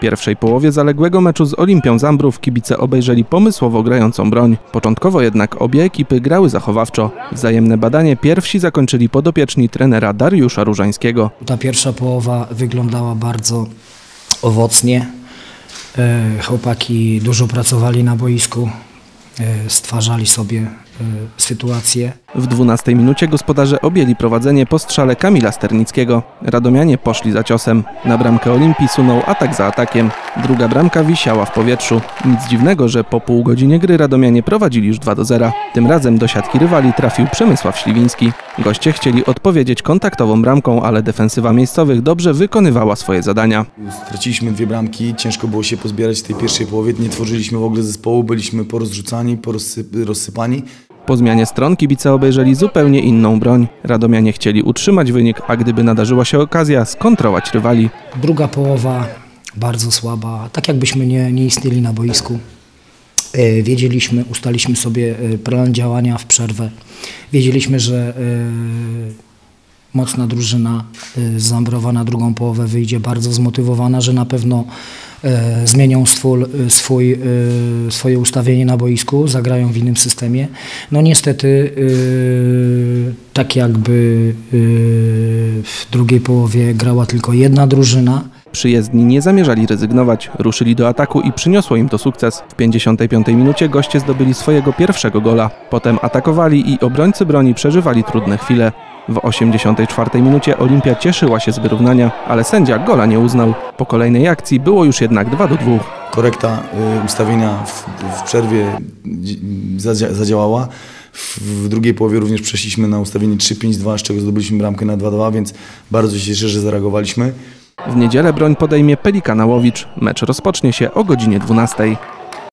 W pierwszej połowie zaległego meczu z Olimpią Zambrów kibice obejrzeli pomysłowo grającą broń. Początkowo jednak obie ekipy grały zachowawczo. Wzajemne badanie pierwsi zakończyli podopieczni trenera Dariusza Różańskiego. Ta pierwsza połowa wyglądała bardzo owocnie. Chłopaki dużo pracowali na boisku, stwarzali sobie sytuację. W 12 minucie gospodarze objęli prowadzenie po strzale Kamila Sternickiego. Radomianie poszli za ciosem. Na bramkę Olimpii sunął atak za atakiem. Druga bramka wisiała w powietrzu. Nic dziwnego, że po pół godzinie gry Radomianie prowadzili już 2-0. Tym razem do siatki rywali trafił Przemysław Śliwiński. Goście chcieli odpowiedzieć kontaktową bramką, ale defensywa miejscowych dobrze wykonywała swoje zadania. Straciliśmy 2 bramki, ciężko było się pozbierać w tej pierwszej połowie. Nie tworzyliśmy w ogóle zespołu, byliśmy porozrzucani, rozsypani. Po zmianie stron kibice obejrzeli zupełnie inną broń. Radomianie chcieli utrzymać wynik, a gdyby nadarzyła się okazja, skontrować rywali. Druga połowa bardzo słaba, tak jakbyśmy nie istnieli na boisku. Wiedzieliśmy, ustaliśmy sobie plan działania w przerwę. Wiedzieliśmy, że mocna drużyna z Zambrowa na drugą połowę wyjdzie bardzo zmotywowana, że na pewno zmienią swoje ustawienie na boisku, zagrają w innym systemie. No niestety tak jakby w drugiej połowie grała tylko jedna drużyna. Przyjezdni nie zamierzali rezygnować, ruszyli do ataku i przyniosło im to sukces. W 55 minucie goście zdobyli swojego pierwszego gola. Potem atakowali i obrońcy broni przeżywali trudne chwile. W 84 minucie Olimpia cieszyła się z wyrównania, ale sędzia gola nie uznał. Po kolejnej akcji było już jednak 2-2. Korekta ustawienia w przerwie zadziałała. W drugiej połowie również przeszliśmy na ustawienie 3-5-2, z czego zdobyliśmy bramkę na 2-2, więc bardzo się cieszę, że zareagowaliśmy. W niedzielę broń podejmie Pelikana Łowicz. Mecz rozpocznie się o godzinie 12.